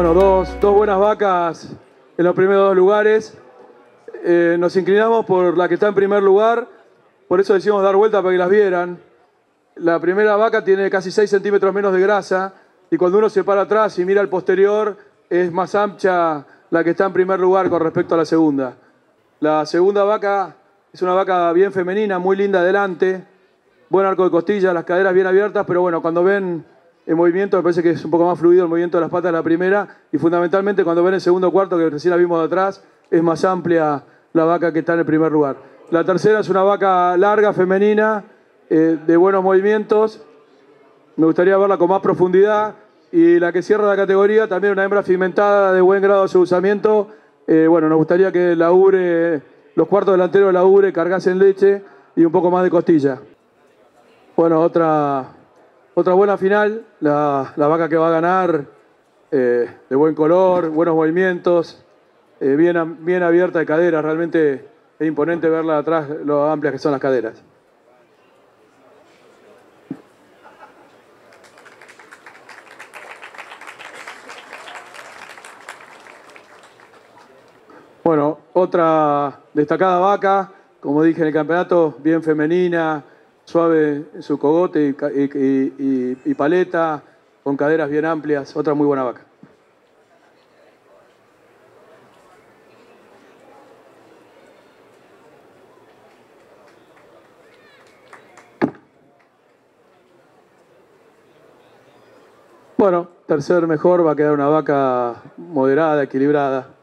Bueno, dos buenas vacas en los primeros dos lugares. Nos inclinamos por la que está en primer lugar, por eso decidimos dar vuelta para que las vieran. La primera vaca tiene casi 6 centímetros menos de grasa y cuando uno se para atrás y mira al posterior es más ancha la que está en primer lugar con respecto a la segunda. La segunda vaca es una vaca bien femenina, muy linda adelante, buen arco de costilla, las caderas bien abiertas, pero bueno, cuando ven el movimiento me parece que es un poco más fluido el movimiento de las patas de la primera y fundamentalmente cuando ven el segundo cuarto, que recién la vimos de atrás, es más amplia la vaca que está en el primer lugar. La tercera es una vaca larga, femenina, de buenos movimientos. Me gustaría verla con más profundidad. Y la que cierra la categoría, también una hembra fimentada de buen grado de subusamiento. Bueno, nos gustaría que la ubre, los cuartos delanteros de la ubre cargasen leche y un poco más de costilla. Bueno, otra buena final. La vaca que va a ganar, de buen color, buenos movimientos, bien abierta de cadera. Realmente es imponente verla de atrás, lo amplias que son las caderas. Bueno, otra destacada vaca, como dije en el campeonato, bien femenina, suave en su cogote y paleta, con caderas bien amplias, otra muy buena vaca. Bueno, tercer mejor va a quedar una vaca moderada, equilibrada.